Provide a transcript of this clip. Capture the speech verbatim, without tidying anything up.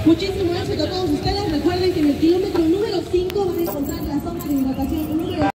Muchísimo éxito a todos ustedes. Recuerden que en el kilómetro